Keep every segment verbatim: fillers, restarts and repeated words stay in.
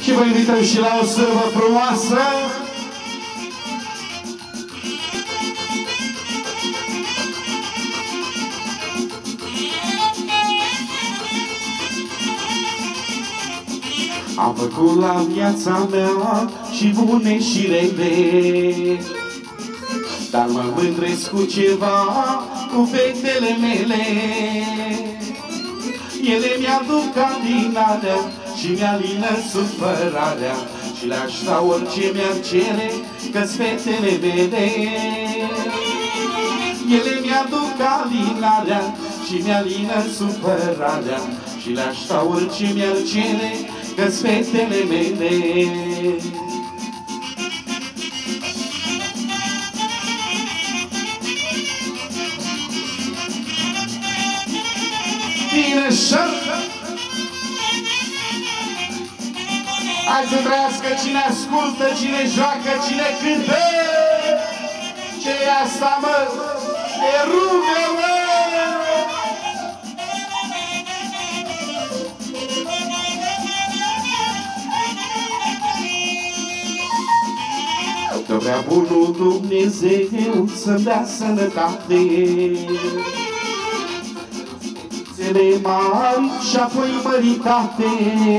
Și vă invităm și la o sârbă frumoasă. Am făcut la viața mea și bune și rele, dar mă mândresc cu ceva, cu fetele mele. Ele mi-aduc alinarea și mi-alină supărarea, și le-aș da orice mi-ar cere, că-s fetele mele. Ele mi-aduc alinarea și mi-alină supărarea, și le-aș da orice mi-ar cere, că-s fetele mele. Bine, șartă! Hai să trăiască cine ascultă, cine joacă, cine cântă! Ce-i asta, mă? E rugă, mă! Că vrea bunul Dumnezeu să-mi dea sănătate, cele mari și apoi măritate,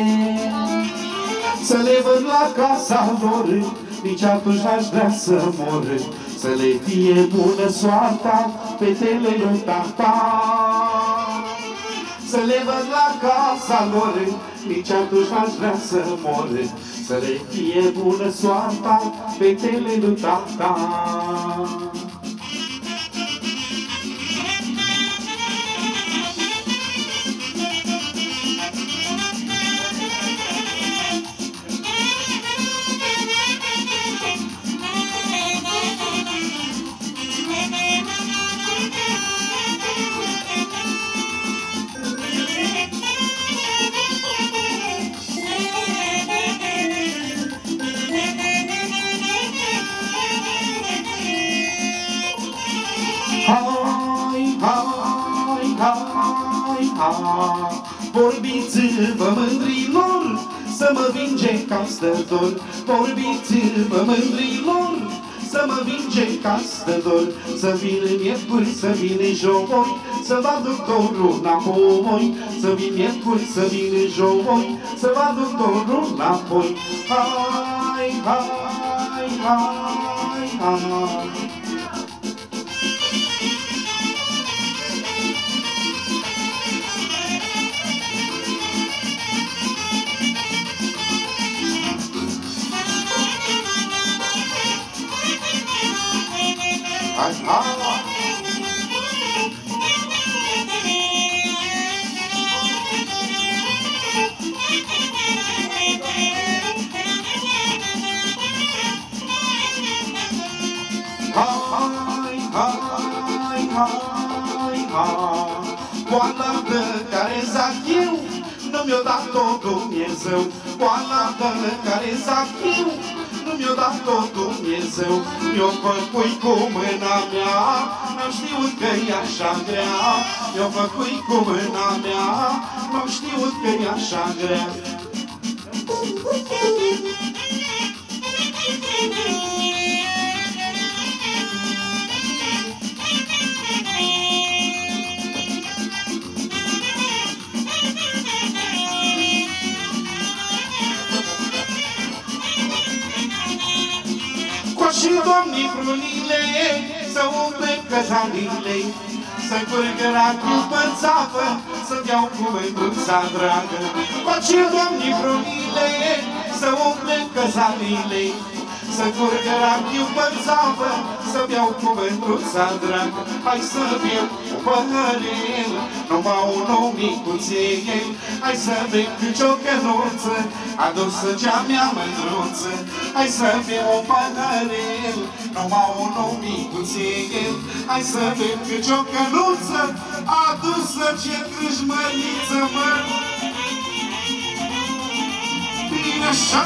să le văd la casa lor, nici atunci n-aș vrea să mor, să le fie bună soarta fetele lui tata. Să le văd la casa lor, nici atunci n-aș vrea să mor, să le fie bună soarta fetele lui tata. Vorbiți-vă, mândrilor, să mă vinge castător. Vorbiți-vă, mândrilor, să mă vinge castător. Să vin miercuri, să vin joi, să vă aduc dorul înapoi. Să vin miercuri, să vin joi, să vă aduc dorul înapoi. Hai, hai, hai, hai. Hai, hai! Hai, hai, hai, hai! Boala de care zac eu, nu mi-o dat-o Dumnezeu. Boala de care zac eu, nu mi-o dat-o Dumnezeu. Mi-o făcui cu mâna mea, n-am știut că-i așa grea. Mi-o făcui cu mâna mea, n-am știut că-i așa grea. Și domnii prunile să umple căzanile, să curgă rachiu pe țapă, să-mi iau cu mândruța dragă. Face domnii prunile să umple căzanile, să curgă rachiu pe țapă, să-mi iau cu mândruța dragă. Hai să beau un păhărel, numai unul micuțel. Hai să beau câci o cănuță, adusă cea mea mândruță. Hai să beau un păhărel, numai unul micuțel. Hai să beau câci o cănuță, adusă ce crâșmăriță, mă. Bine așa!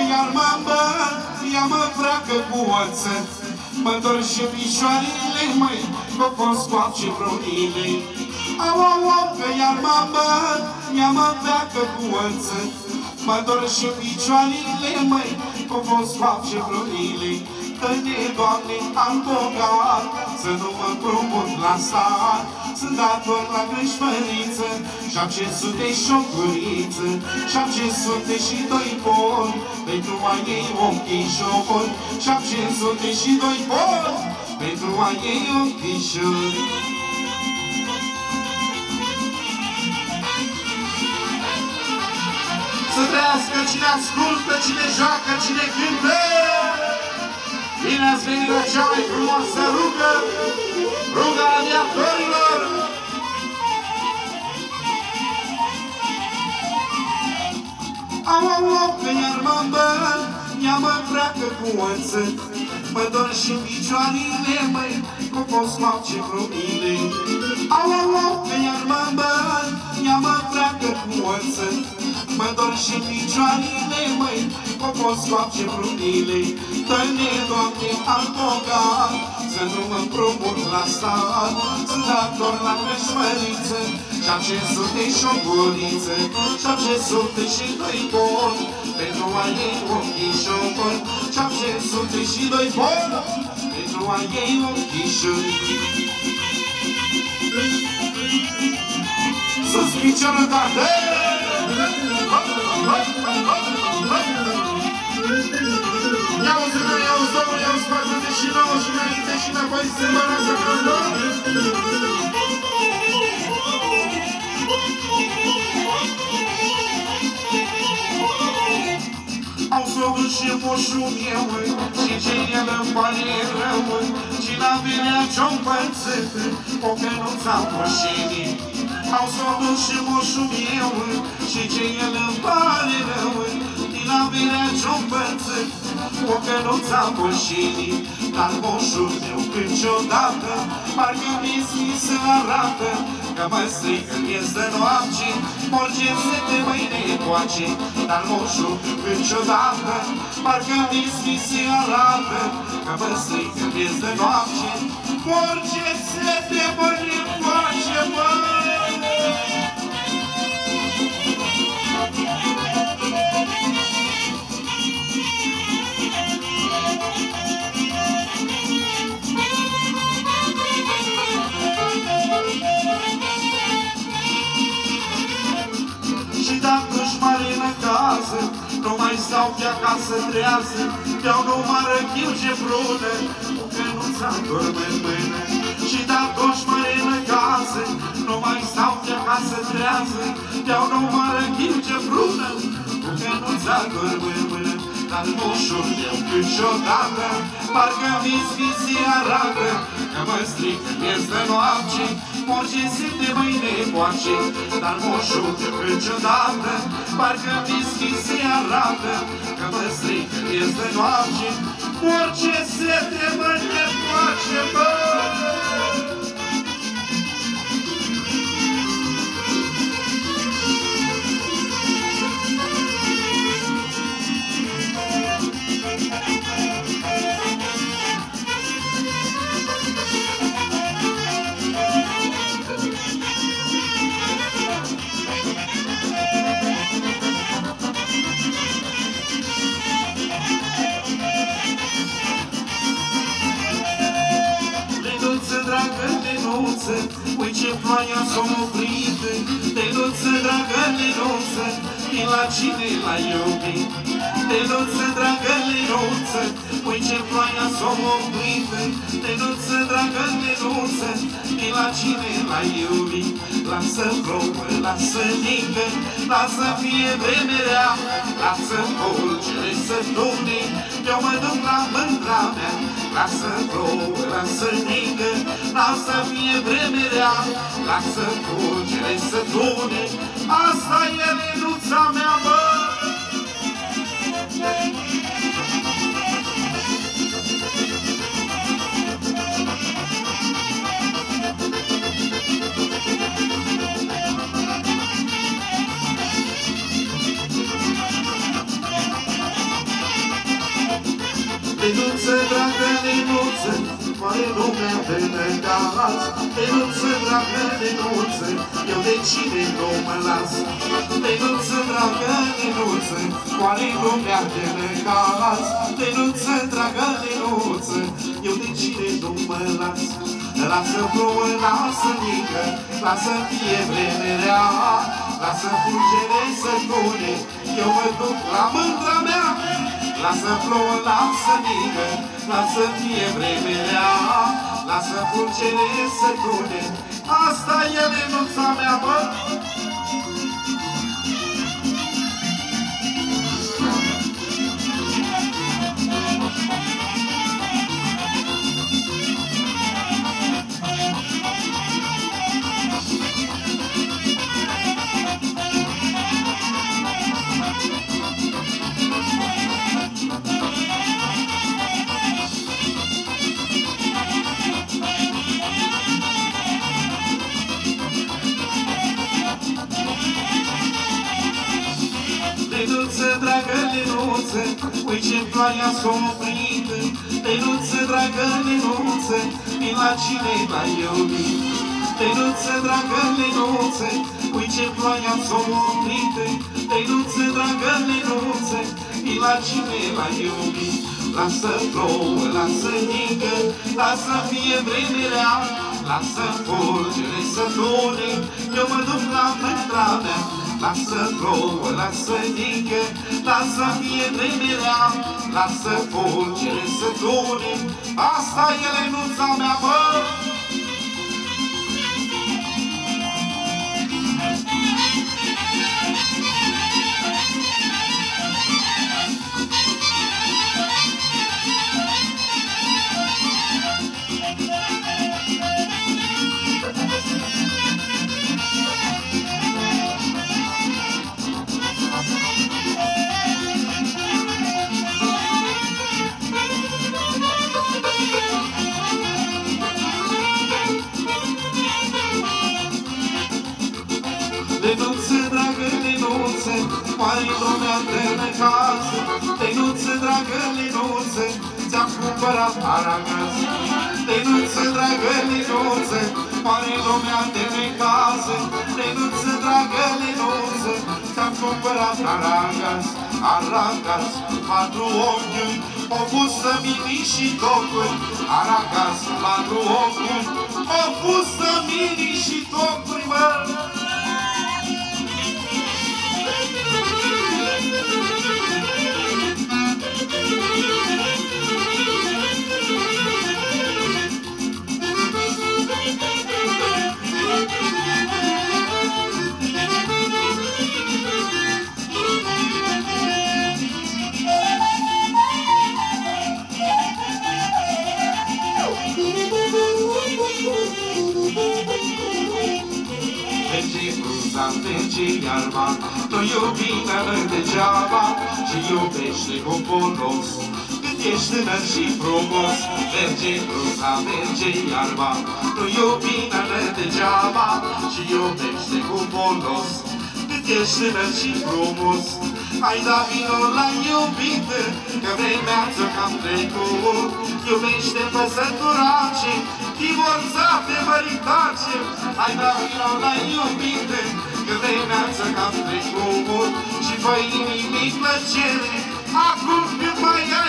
iar mă îmbăt, ea mă freacă cu oțet. Mă dor și picioarele, măi, că fost coapce brunile. Au, au, au, că iar mă îmbăt, ea mă freacă cu oțet. Mă dor și picioarele, măi, că fost coapce brunile. Dă-ne, Doamne, am bogat, să nu mă împrumut la stat. Sunt dator la grășmăriță, și-am ce sute și o guriță, și-am ce sute și doi boli, pentru a ei ochișori. Și-am ce sute și doi boli, pentru a ei ochișori. Să trăiască cine ascultă, cine joacă, cine cântă! Bine ați venit la cea mai frumoasă rugă, ruga aviatorilor! Au, au, au, că iar mă îmbăt, ea mă freacă cu oțet. Mă dor și picioarele, măi, cu fost coapce brunile. Au, au, au, că iar mă îmbăt, ea mă freacă cu oțet. Mă dor și picioarele, măi, cu fost coapce brunile. Dă-ne, Doamne, am bogat, să nu mă împrumut la stat. Sunt dator la grășmăriță, și-am ce sute și o guriță, și-am ce sute și doi boli, pentru a ei ochișori. Și-am ce sute și doi boli, pentru a ei ochișori. Sus piciorul, tată! Ia-uzi, mă, ia-uzi, domnul, ia-uzi patruzeci și nouă și înainte și înapoi se îmbărează căldă. Au sobrul și moșul meu, și ce el îmi pare rău, cine-a venea ce-o împărțit, o cănuța moșinii. Au sobrul și moșul meu, și ce el îmi pare rău, cine-a venea ce-o împărțit, o cănuța moșinii. Dar moșul meu câteodată, parcă mi se arată, că mă strică miez de noapte, orice sete mâine coace. Dar moșul câteodată, parcă mi se arată, că mă strică miez de noapte, orice sete mâine coace, măi. Dacă-și mare în casă, nu mai stau pe acasă trează, beau numai răchiuge brună, cu cănuța dormă în mână. Și dacă-și mare în casă, nu mai stau pe acasă trează, beau numai răchiuge brună, cu cănuța dormă în mână. Dar moșul meu câteodată, parcă mi se arată, că mă strică miez de noapte, orice sete mâine coace. Dar moșul meu câteodată, parcă mi se arată, că mă strică miez de noapte, orice sete mâine coace, băi. Ui ce ploaia s-o oprit, Lenuță, dragă Lenuță, e la cine l-ai iubit? Lenuță, dragă Lenuță, ui ce ploaia s-o oprit, Lenuță, dragă Lenuță, e la cine l-ai iubit? Lasă plouă, lasă ningă, lasă fie vremerea, lasă fulgere să tune, eu mă duc la mândra mea. Lasă plouă, lasă ningă, lasă fie vremerea, lasă fulgere să tune, asta e Lenuța mea, bă! oare lumea de negați? Lenuță, dragă, lenuță, eu de cine nu mă las? Lenuță, dragă, lenuță, oare lumea de negați? Lenuță, dragă, lenuță, eu de cine nu mă las? Lasă plouă, lasă nică, lasă fie vremerea, lasă fulgere să cune, eu mă duc la mândra mea. Lasă plouă, lasă nică, lasă fie vremerea, lasă fulgere să cune, asta e lenuța mea, bă! Lenuță, dragă, lenuță, ui ce ploaia s-o oprit. Lenuță, dragă, lenuță, din la cine l-ai iubit? Lenuță, dragă, lenuță, ui ce ploaia s-o oprit. Lenuță, dragă, lenuță, din la cine l-ai iubit? Lasă plouă, lasă nică, lasă fie vremerea, lasă fulgere să tune, eu mă duc la mândra mea. Lasă plouă, lasă nică, lasă fie vremerea, lasă fulgere să tune, asta e lenuța mea, bă! Lenuță, dragă, lenuță, oare lumea de necază? Lenuță, dragă, lenuță, ți-am cumpărat aragaz. Lenuță, dragă, lenuță, oare lumea de necază? Lenuță, dragă, lenuță, ți-am cumpărat aragaz. Aragaz, patru ochi, o fustă mini și tocuri. Aragaz, patru ochi, o fustă mini și tocuri, mă! Merge frunza, merge iarba, nu iubirea degeaba și iubește cu folos. Cât ești tânăr și frumos, merge frunza, merge iarba, nu iubirea degeaba și iubește cu folos. Cât ești tânăr și frumos, hai da vino la iubită, că vremea ți-o cam trecut. Iubește păsăturace, divorțate măritace, hai da vino la iubite, că vremea ți-o cam trecut. Și fă-i nimic plăcere, acum cât mai ai